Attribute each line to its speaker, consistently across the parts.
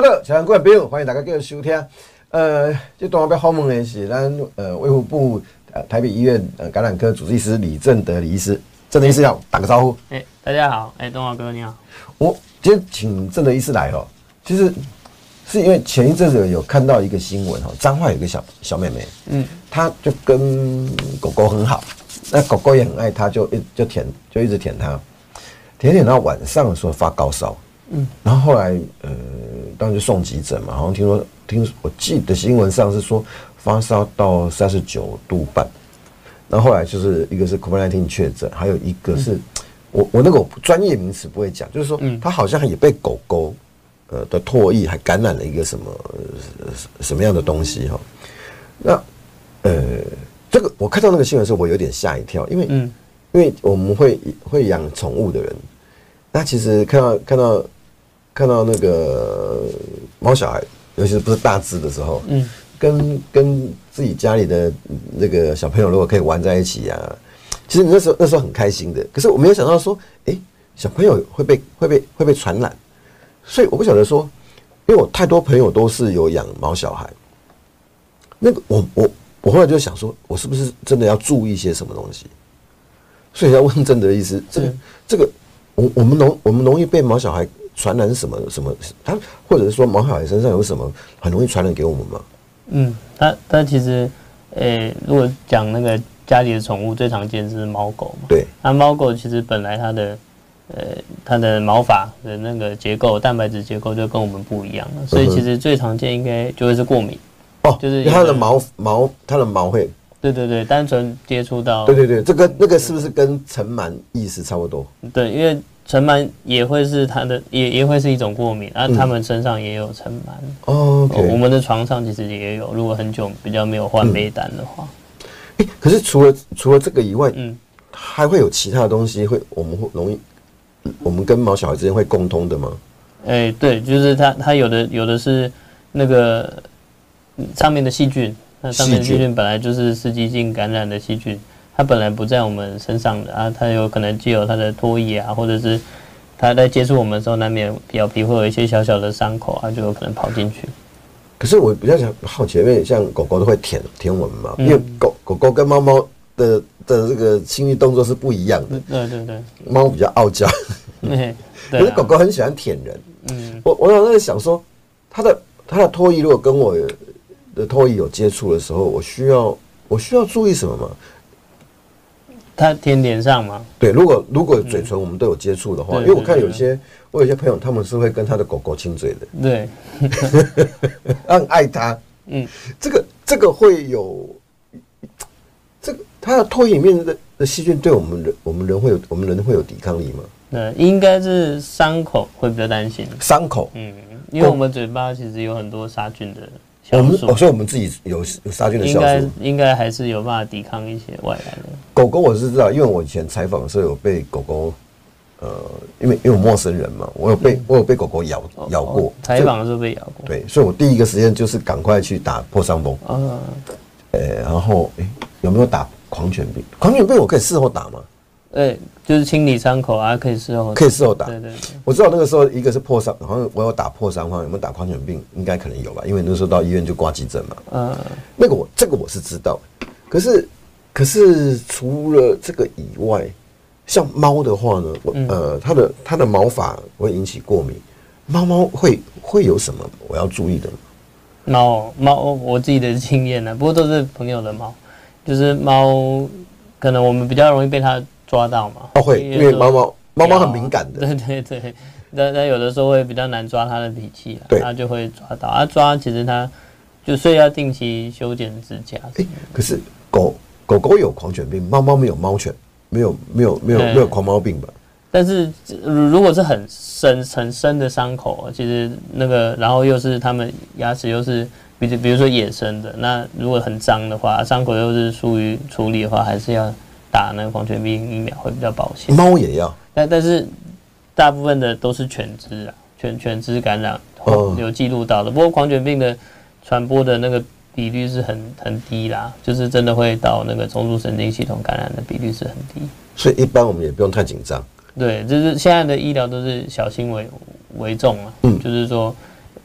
Speaker 1: 乐，全国朋友，欢迎大家继续收听。这段要访问的是咱卫福部台北医院感染科主治医师李正德医师。正德医师好，打个招呼。
Speaker 2: 大家好，东华哥你好。
Speaker 1: 我今天请正德医师来哦，其实是因为前一阵子有看到一个新闻哦，彰化有个小妹妹，她就跟狗狗很好，那狗狗也很爱她，就一直舔她，舔到晚上的时候发高烧。然后后来当然就送急诊嘛，好像我记得新闻上是说发烧到39度半，然后后来就是一个是 COVID-19 确诊，还有一个是我那个专业名词不会讲，就是说他好像也被狗狗的唾液还感染了一个什么样的东西哈。那这个我看到那个新闻的时候，我有点吓一跳，因为我们会养宠物的人，那其实看到那个猫小孩，尤其是不是大只的时候，跟自己家里的那个小朋友如果可以玩在一起啊，其实那时候很开心的。可是我没有想到说，小朋友会被传染，所以我不晓得说，因为我太多朋友都是有养毛小孩，那个我后来就想说，我是不是真的要注意一些什么东西？所以要问正德医师，这个我们容易被毛小孩传染什么？他或者是说毛小孩身上有什么很容易传染给我们吗？
Speaker 2: 他其实，如果讲那个家里的宠物，最常见是猫狗嘛。
Speaker 1: 对。
Speaker 2: 那猫狗其实本来它的毛发的那个结构，蛋白质结构就跟我们不一样了，所以其实最常见应该就会是过敏。就是
Speaker 1: 它的毛会。
Speaker 2: 对，单纯接触到。
Speaker 1: 对，那个是不是跟尘螨意思差不多？
Speaker 2: 对，因为尘螨也会是它的，也会是一种过敏，它们身上也有尘螨。我们的床上其实也有，如果很久比较没有换被单的话。
Speaker 1: 可是除了这个以外，还会有其他的东西我们会容易，我们跟毛小孩之间会共通的吗？
Speaker 2: 对，就是它有的是那个上面的细菌。那上面的细菌本来就是刺激性感染的细菌，它本来不在我们身上的啊，它有可能藉由它的唾液啊，或者是它在接触我们的时候，难免表皮会有一些小小的伤口啊，就有可能跑进去。
Speaker 1: 可是我比较好奇，因为像狗狗都会舔我们嘛，因为狗狗跟猫猫的这个亲密动作是不一样的。对，猫比较傲娇，可是狗狗很喜欢舔人。我在想说，它的唾液如果跟我的唾液有接触的时候，我需要注意什么吗？
Speaker 2: 它舔脸上吗？
Speaker 1: 对，如果嘴唇我们都有接触的话，因为我看我有些朋友他们是会跟他的狗狗亲嘴的，
Speaker 2: 对，
Speaker 1: 很爱它。这个会有它的唾液里面的细菌对我们人会有抵抗力吗？
Speaker 2: 对，应该是伤口会比较担心。
Speaker 1: 伤口，
Speaker 2: 因为我们嘴巴其实有很多杀菌的。
Speaker 1: 所以我们自己有杀菌的酵素，
Speaker 2: 应该还是有办法抵抗一些外来的。
Speaker 1: 狗狗我是知道，因为我以前采访的时候有被狗狗，因为我陌生人嘛，我有被狗狗咬过。
Speaker 2: 采访的时候被咬过。
Speaker 1: 对，所以我第一个时间就是赶快去打破伤风。然后有没有打狂犬病？狂犬病我可以事后打吗？
Speaker 2: 就是清理伤口啊，可以事后打。对，
Speaker 1: 我知道那个时候一个是破伤，好像我有打破伤风，有没有打狂犬病？应该可能有吧，因为那时候到医院就挂急诊嘛。这个我是知道，可是除了这个以外，像猫的话呢，它的毛发会引起过敏，猫会有什么我要注意的？
Speaker 2: 猫，我自己的经验呢，不过都是朋友的猫，就是猫，可能我们比较容易被它抓到嘛。
Speaker 1: 会，因为猫猫很敏感的。
Speaker 2: 对，但有的时候会比较难抓它的脾气，它就会抓到。抓其实它所以要定期修剪指甲。
Speaker 1: 可是狗狗有狂犬病，猫猫没有猫犬，没有狂猫病吧？但
Speaker 2: 是如果是很深的伤口，其实那个，然后又是它们牙齿又是比如说野生的，那如果很脏的话，伤口又是疏于处理的话，还是要打那个狂犬病疫苗会比较保险。
Speaker 1: 猫也要，
Speaker 2: 但是大部分的都是犬只啊，犬只感染有记录到的。不过狂犬病的传播的那个比率是很低啦，就是真的会到那个中枢神经系统感染的比率是很低。
Speaker 1: 所以一般我们也不用太紧张。
Speaker 2: 对，就是现在的医疗都是小心为重嘛，就是说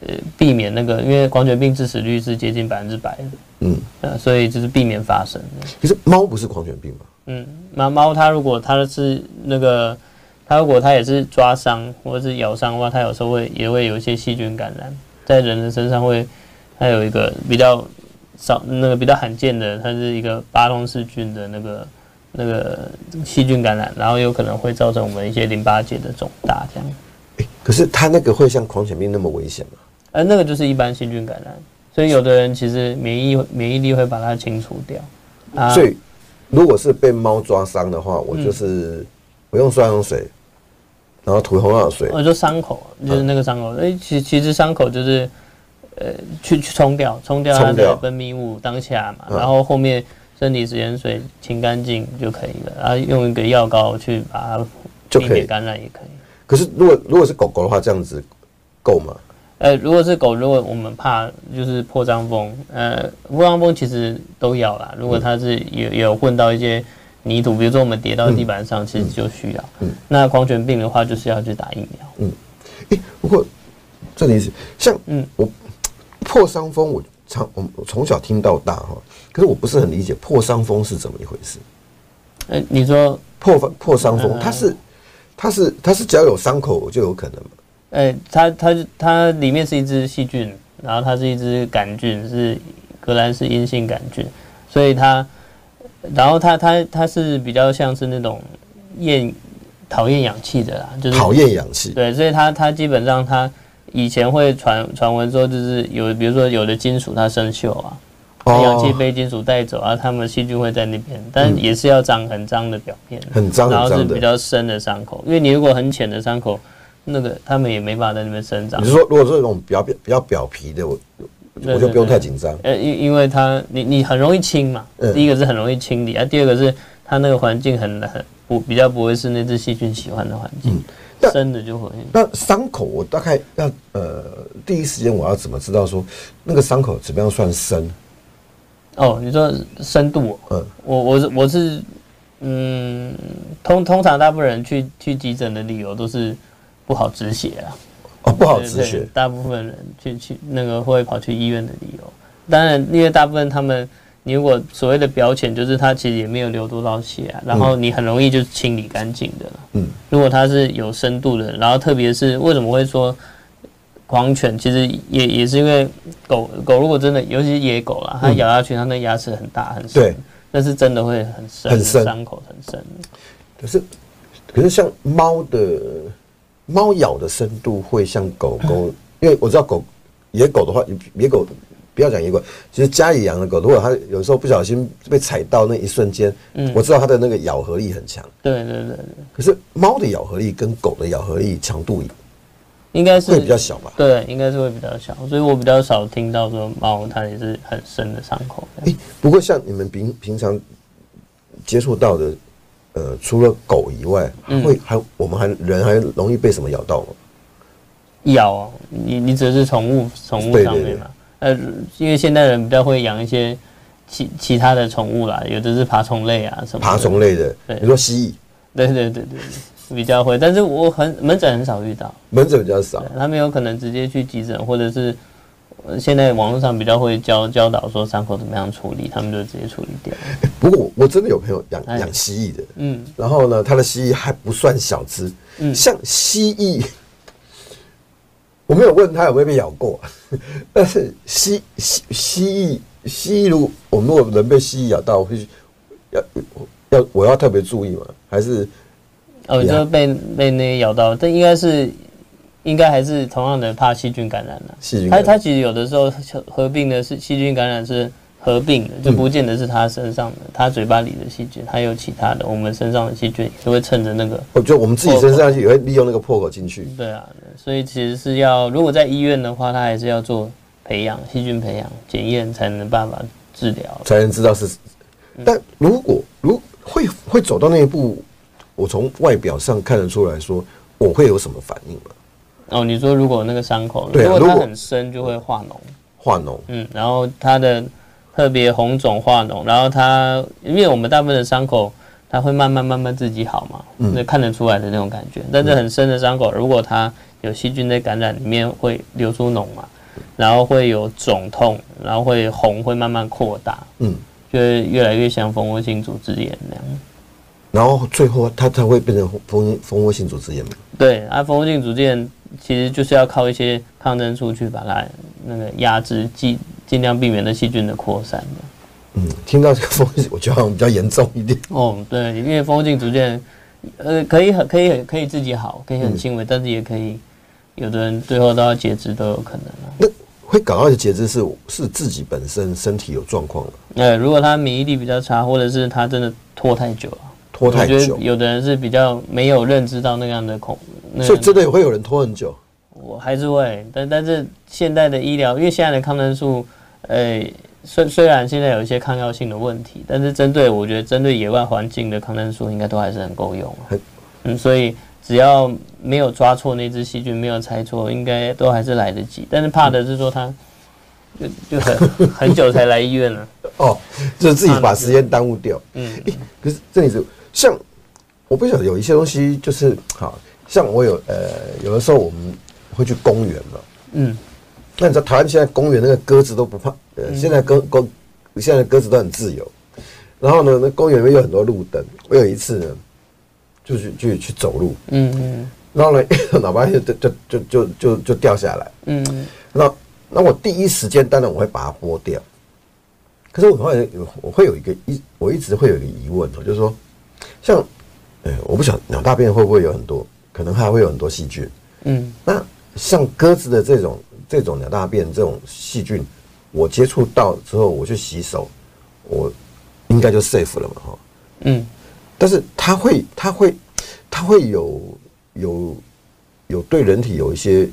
Speaker 2: 避免那个，因为狂犬病致死率是接近100%的，所以就是避免发生。
Speaker 1: 可是猫不是狂犬病吗？
Speaker 2: 猫它如果它是那个，它如果它也是抓伤或者是咬伤的话，它有时候也会有一些细菌感染，在人的身上它有一个比较比较罕见的，它是一个巴东氏菌的那个细菌感染，然后有可能会造成我们一些淋巴结的肿大这样。
Speaker 1: 可是它那个会像狂犬病那么危险吗？
Speaker 2: 那个就是一般细菌感染，所以有的人其实免疫力会把它清除掉。
Speaker 1: 所以如果是被猫抓伤的话，我就是我用双氧水，然后涂红药水。
Speaker 2: 就伤口，就是那个伤口。其实伤口就是去冲掉它的分泌物当下嘛，然后后面生理食盐水清干净就可以了，然后用一个药膏去把它避免感染也可以。
Speaker 1: 可是如果是狗狗的话，这样子够吗？
Speaker 2: 如果是狗，如果我们怕就是破伤风，破伤风其实都要啦。如果它是有混到一些泥土，比如说我们跌到地板上，其实就需要。那狂犬病的话，就是要去打疫苗。
Speaker 1: 不过这里是像我破伤风，我从小听到大哈，可是我不是很理解破伤风是怎么一回事。
Speaker 2: 你说
Speaker 1: 破伤风，它是只要有伤口就有可能吗？
Speaker 2: 它里面是一只细菌，然后它是一只杆菌，是革兰氏阴性杆菌，所以它是比较像是那种讨厌氧气的啦，就是
Speaker 1: 讨厌氧气。
Speaker 2: 对，所以它基本上它以前会传闻说，就是比如说有的金属它生锈啊。氧气被金属带走啊，它们细菌会在那边，但也是要长很脏的表面，
Speaker 1: 很脏，
Speaker 2: 然后是比较深的伤口，因为你如果很浅的伤口，那个他们也没办法在那边生长。
Speaker 1: 你是说，如果是那种比较表皮的，我就不用太紧张。
Speaker 2: 因为你很容易清嘛，第一个是很容易清理啊，第二个是它那个环境比较不会是那只细菌喜欢的环境，深的就会。
Speaker 1: 那伤口我大概要第一時間我要怎麼知道說那個傷口怎麼樣算深？
Speaker 2: 你說深度？我是通常大部分人去急診的理由都是不好止血啊。
Speaker 1: 不好止血。
Speaker 2: 大部分人去那個會跑去醫院的理由，當然因為大部分他們。你如果所謂的表淺，就是它其實也沒有流多少血啊，然後你很容易就清理乾淨的了。如果它是有深度的，然後特別是為什麼會說狂犬，其實也是因為狗如果真的，尤其是野狗啦，它咬下去，它那牙齒很大很深，那是真的會很深，傷口很深。
Speaker 1: 可是像貓咬的深度會像狗狗，因為我知道野狗的話，野狗。不要講野狗，其實家裡養的狗，如果它有時候不小心被踩到那一瞬間，我知道它的那個咬合力很強。對。可是貓的咬合力跟狗的咬合力強度應該是會比較小吧？對，應該是會比較小，所以我比較少聽到說貓它也是很深的傷口。不過像你們平常接觸到的，除了狗以外，我們人還容易被什麼咬到嗎？咬，你指的是寵物上面嘛？因為現代人比較會養一些其他的寵物啦，有的是爬蟲類啊什麼的。爬蟲類的，你說蜥蜴？對，比較會，但是門診很少遇到。門診比較少。他們有可能直接去急診，或者是現在網絡上比較會教導說傷口怎麼樣處理，他們就直接處理掉。不過我真的有朋友養蜥蜴的，然後呢，他的蜥蜴還不算小隻，像蜥蜴。我沒有問他有沒有被咬過，但是蜥蜴，如果我們如果人被蜥蜴咬到，我要特別注意嗎？還是？你就被那咬到，但應該還是同樣的怕細菌感染啦。它其實有的時候合併的是細菌感染是合併的，就不見得是它身上的，它嘴巴裡的細菌，還有其他的，我們身上的細菌都會趁着那個，就我們自己身上也會利用那個破口進去。對啊，所以其實是要，如果在醫院的話，它還是要做培養細菌培養檢驗，才能辦法治療，才能知道是。但如果會走到那一步，我從外表上看得出來說，我會有什麼反應嗎？你說如果那個傷口，如果它很深，就會化膿，然後它的特別紅腫化膿，然後它因為我們大部分的傷口，它會慢慢自己好嘛，那看得出來的那種感覺。但是很深的傷口，如果它有細菌在感染，裡面會流出膿嘛，
Speaker 2: 然后会有肿痛，然后会红，会慢慢扩大，就会越来越像蜂窝性组织炎那样。
Speaker 1: 然后最后它才会变成蜂窝性组织炎嘛？
Speaker 2: 对，蜂窝性组织炎其实就是要靠一些抗生素去把它那个压制，尽量避免的细菌的扩散的。
Speaker 1: 听到这个蜂窝，我觉得好像比较严重一点。
Speaker 2: 对，因为蜂窝性组织炎，可以自己好，可以很轻微，但是也可以有的人最后都要截肢都有可能
Speaker 1: 那会搞到截肢是自己本身身体有状况了。
Speaker 2: 如果他免疫力比较差，或者是他真的拖太久了。
Speaker 1: 拖太久，
Speaker 2: 我觉得有的人是比较没有认知到那样的
Speaker 1: 所以真的也会有人拖很久。
Speaker 2: 我还是会，但是现代的医疗，因为现在的抗生素，虽然现在有一些抗药性的问题，但是我觉得针对野外环境的抗生素应该都还是很够用。所以只要没有抓错那只细菌，没有猜错，应该都还是来得及。但是怕的是说他就很久才来医院了。
Speaker 1: 就是自己把时间耽误掉。可是这里是像我不晓得有一些东西就是好像我有的时候我们会去公园嘛。那你知道台湾现在公园那个鸽子都不怕，现在现在鸽子都很自由。然后呢，那公园里面有很多路灯。我有一次呢，就去走路，然后呢，脑袋就掉下来，那我第一时间当然我会把它剥掉。可是我一直会有一个疑问，就是说，像我不晓得鸟大便会不会有很多，可能还会有很多细菌。那像鸽子的这种鸟大便这种细菌，我接触到之后，我去洗手，我应该就 safe 了嘛，但是它会有对人体有一些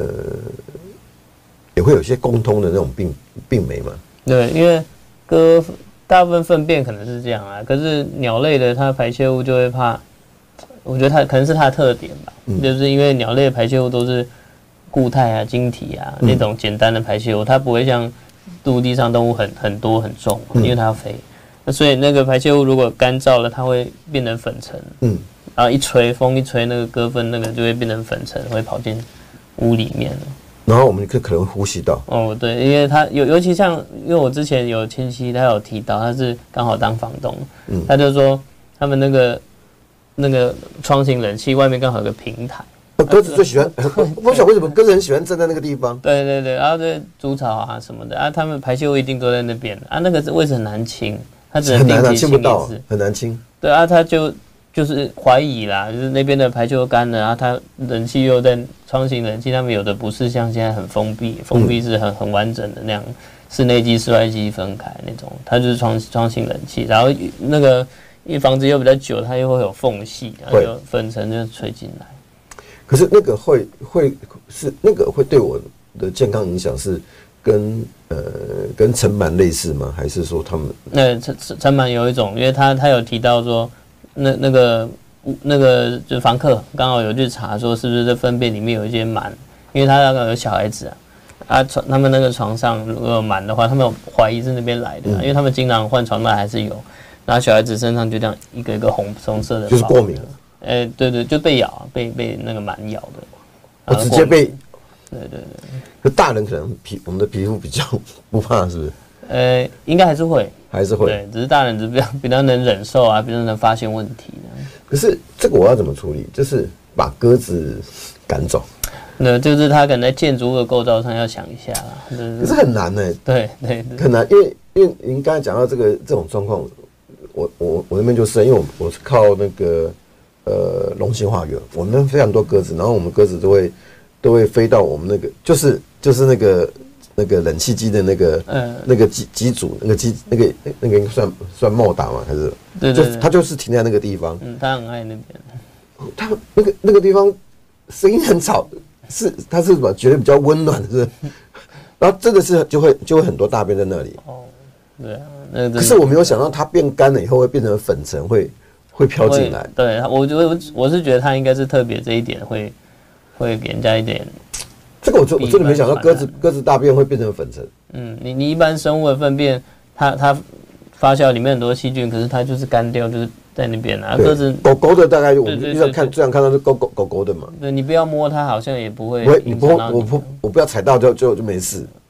Speaker 1: 也会有一些共通的那种病媒嘛。
Speaker 2: 对，因为大部分粪便可能是这样啊，可是鸟类的它排泄物就会怕，我觉得它可能是它的特点吧，就是因为鸟类的排泄物都是固态啊、晶体啊那种简单的排泄物，它不会像陆地上动物很多很重，因为它要飞。那所以那个排泄物如果干燥了，它会变成粉尘。然后风一吹，那个鸽粪那个就会变成粉尘，会跑进屋里面了。
Speaker 1: 然后我们可能呼吸到。
Speaker 2: 对，因为他尤其像，因为我之前有亲戚，他有提到，他是刚好当房东，他就说他们那个窗型冷气外面刚好有个平台。
Speaker 1: 鸽子最喜欢，我不晓得为什么鸽子很喜欢站在那个地方。
Speaker 2: 对，然后这猪草啊什么的啊，他们排泄物一定都在那边啊，那个位置很难清，他只能定期清一次，
Speaker 1: 很难清。
Speaker 2: 对啊，他就是怀疑啦，就是那边的排泄物干了，然后它冷气又在窗型冷气，他们有的不是像现在很封闭是很完整的那样，室内机、室外机分开那种，它就是窗型冷气，然后那个因为房子又比较久，它又会有缝隙，然后有粉尘就吹进来。
Speaker 1: 可是那个会对我的健康影响是跟尘螨类似吗？还是说他们？
Speaker 2: 那尘螨有一种，因为他有提到说。那个就房客刚好有去查说是不是这粪便里面有一些螨，因为他那个有小孩子他们那个床上如果有螨的话，他们怀疑是那边来的，因为他们经常换床单还是有，然后小孩子身上就这样一个一个红色的，
Speaker 1: 就是过敏了。
Speaker 2: 对，就被咬被那个螨咬的，
Speaker 1: 直接被。
Speaker 2: 对。
Speaker 1: 可大人可能我们的皮肤比较不怕，是不是？
Speaker 2: 应该还是会，
Speaker 1: 对，
Speaker 2: 只是大人比较能忍受啊，比较能发现问题。
Speaker 1: 可是这个我要怎么处理？就是把鸽子赶走。
Speaker 2: 那就是他可能在建筑物的构造上要想一下啦。
Speaker 1: 可是很难呢。
Speaker 2: 对，
Speaker 1: 很难，因为您刚才讲到这种状况，我那边就是，因为我是靠那个龙兴花园，我们那非常多鸽子，然后我们鸽子都会飞到我们那个就是那个冷气机的那个机组，那个应该算莫达嘛，还是？
Speaker 2: 对，
Speaker 1: 它就是停在那个地方。
Speaker 2: 他很爱那边。
Speaker 1: 他那个地方声音很吵，它是什么？觉得比较温暖是？然后真的是就会很多大便在那里。
Speaker 2: 对啊，
Speaker 1: 可是我没有想到它变干了以后会变成粉尘，会飘进来。
Speaker 2: 对，我是觉得它应该是特别这一点会给人家一点。
Speaker 1: 这个我真的没想到鸽子大便会变成粉尘。
Speaker 2: 你一般生物的粪便，它发酵里面很多细菌，可是它就是干掉，就是在那边啊。鸽子
Speaker 1: 狗的大概我们最常看到是狗的嘛。
Speaker 2: 对，你不要摸它，好像也不会。
Speaker 1: 我不要踩到就没事。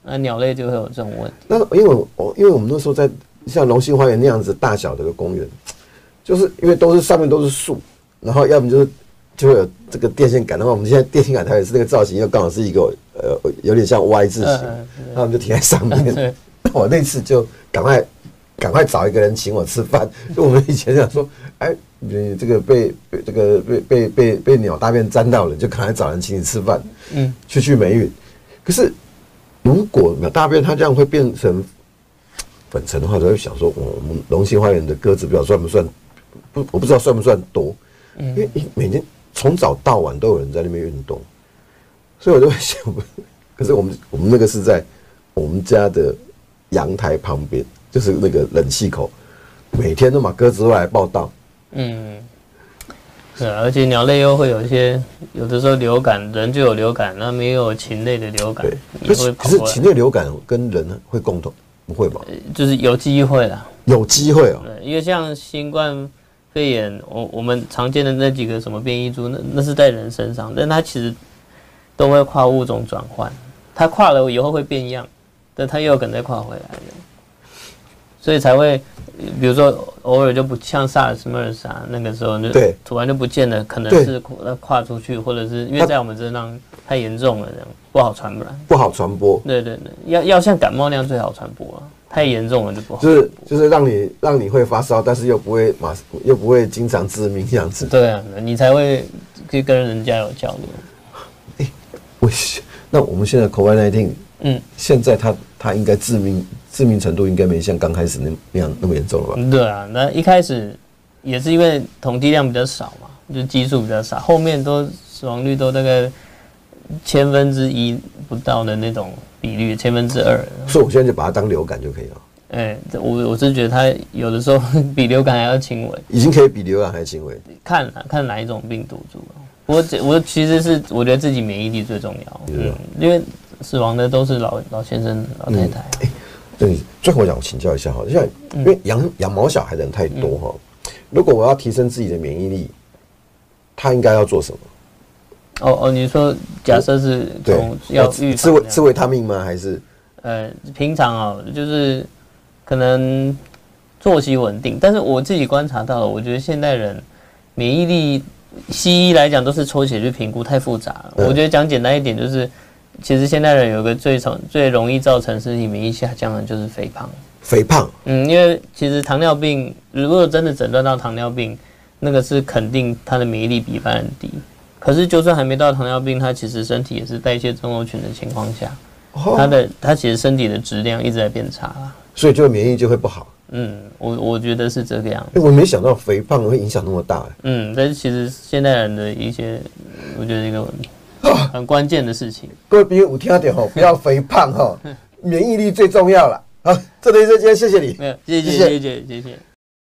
Speaker 2: 那鸟类就会有这种问题。
Speaker 1: 那因为我们那时候在像龙兴花园那样子大小的一个公园，就是因为上面都是树，然后要么就会有这个电线杆的话，我们现在电线杆它也是那个造型，又刚好是一个有点像 Y 字形，那我们就停在上面。那我那次就赶快找一个人请我吃饭，就我们以前讲说，哎，你这个被鸟大便沾到了，就赶快找人请你吃饭，去梅允。可是如果鸟大便它这样会变成粉尘的话，就会想说，我们龙兴花园的鸽子不算不算？我不知道算不算多，因为每天从早到晚都有人在那边运动，所以我就会想，可是我们那个是在我们家的阳台旁边，就是那个冷气口，每天都把鸽子都来报道。
Speaker 2: 对，而且鸟类又会有的时候流感，人就有流感，那没有禽类的流感，
Speaker 1: 可是禽类流感跟人会共同，不会吧？
Speaker 2: 就是有机会啦，
Speaker 1: 有机会哦。
Speaker 2: 对，因为像新冠肺炎，我们常见的那几个什么变异株，那是在人身上，但它其实都会跨物种转换，它跨了以后会变样，但它又有可能再跨回来的，所以才会，比如说偶尔就不像 SARS、MERS 那个时候就突然就不见了，可能是跨出去，或者是因为在我们身上太严重了，这样不好传染，
Speaker 1: 不好传播。
Speaker 2: 对，要像感冒那样最好传播了，太严重了就不好。
Speaker 1: 就是让你会发烧，但是又不会经常致命这样子。
Speaker 2: 对啊，你才会可以跟人家有交流。
Speaker 1: 那我们现在 COVID-19，现在它应该致命程度应该没像刚开始那么严重了吧？
Speaker 2: 对啊，那一开始也是因为统计量比较少嘛，就基数比较少，后面都死亡率都大概1/1000不到的那种比率，2/1000。
Speaker 1: 所以我现在就把它当流感就可以了。
Speaker 2: 我是觉得它有的时候比流感还要轻微，
Speaker 1: 已经可以比流感还轻微。
Speaker 2: 看哪一种病毒株。我其实是我觉得自己免疫力最重要，因为死亡的都是老先生、老太太。
Speaker 1: 对，最后我请教一下哈，像因为养毛小孩的人太多哈，如果我要提升自己的免疫力，他应该要做什么？
Speaker 2: 你说假设是要预防
Speaker 1: 吃维他命吗？还是
Speaker 2: 平常就是可能作息稳定，但是我自己观察到了，我觉得现代人免疫力，西医来讲都是抽血去评估，太复杂了。我觉得讲简单一点就是。其实现代人有个最容易造成身体免疫下降的就是肥胖。
Speaker 1: 肥胖，
Speaker 2: 因为其实糖尿病如果真的诊断到糖尿病，那个是肯定他的免疫力比一般人低。可是就算还没到糖尿病，他其实身体也是代谢症候群的情况下，他其实身体的质量一直在变差啦，
Speaker 1: 所以就免疫力就会不好。
Speaker 2: 我觉得是这个样
Speaker 1: 子。我没想到肥胖会影响那么大。
Speaker 2: 但是其实现代人的一些，我觉得一个很关键的事情。
Speaker 1: 各位朋友有听到吼，不要肥胖哈，免疫力最重要了。好，这里是今天谢谢你，
Speaker 2: 没有，谢谢。